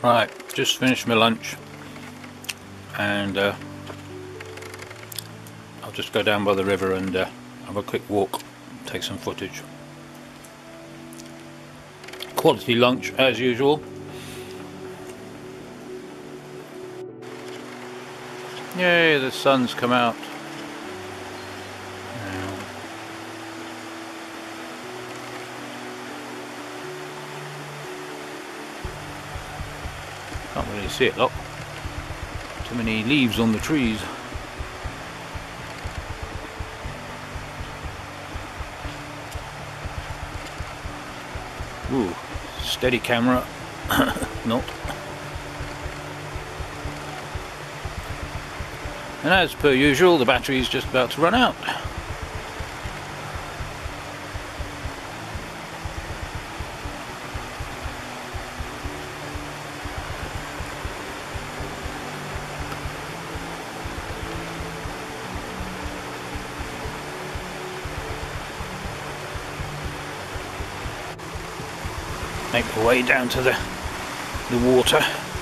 Right, just finished my lunch and I'll just go down by the river and have a quick walk, take some footage. Quality lunch as usual. Yay, the sun's come out. Can't really see it, look. Too many leaves on the trees. Ooh, steady camera. Not. And as per usual, the battery's just about to run out. Make the way down to the water.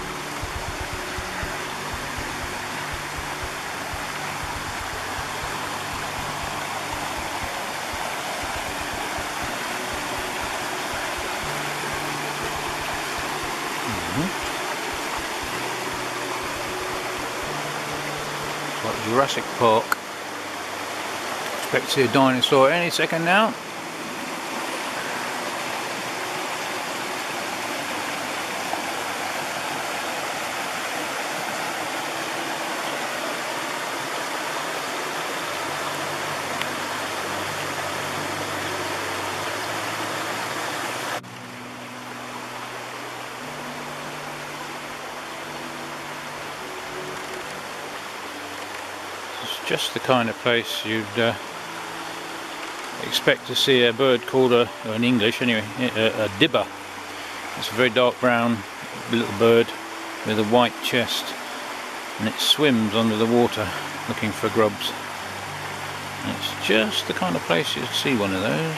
It's like Jurassic Park. Expect to see a dinosaur any second now. It's just the kind of place you'd expect to see a bird called or in English anyway, a dibber. It's a very dark brown little bird with a white chest, and it swims under the water looking for grubs. And it's just the kind of place you'd see one of those.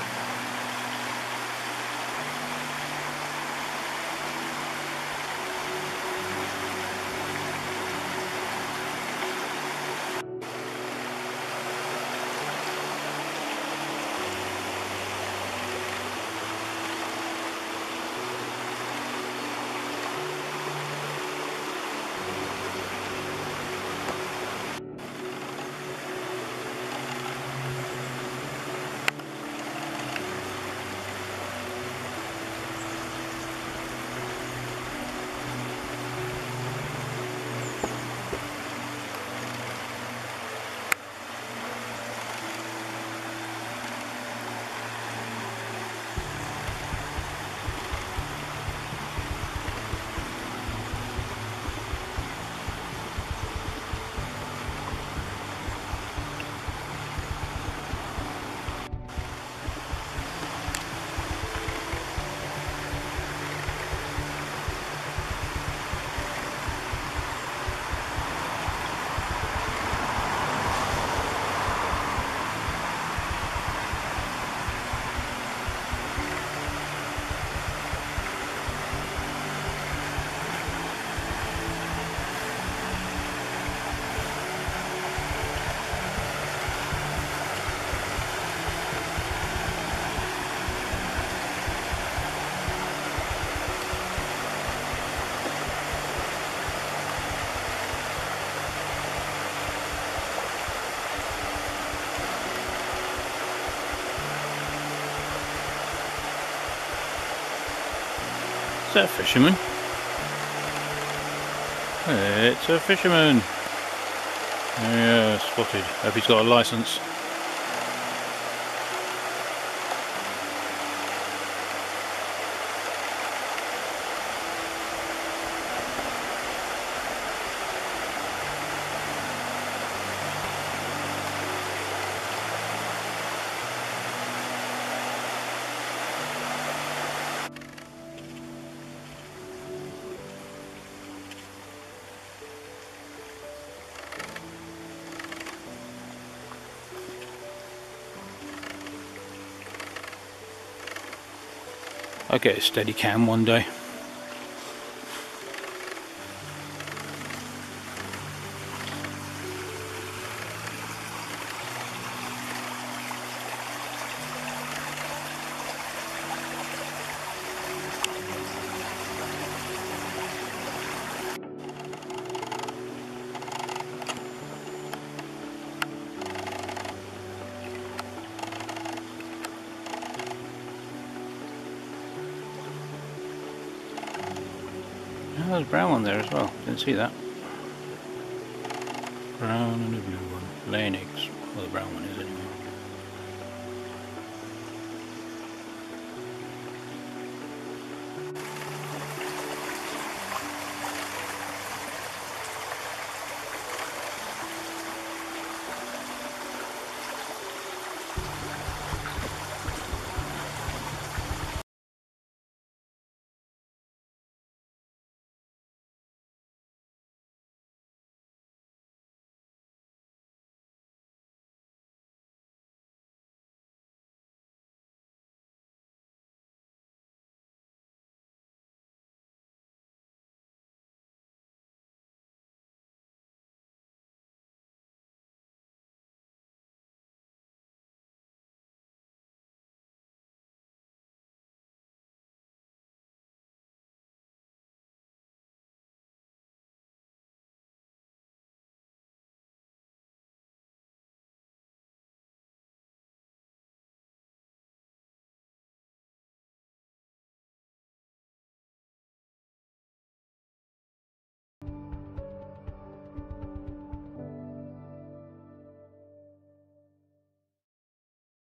Is that a fisherman? It's a fisherman. Yeah, spotted. Hope he's got a license. I'll get a steady cam one day. there's a brown one there as well. Didn't see that. Brown and a blue one. Laying eggs. Well, the brown one is anyway.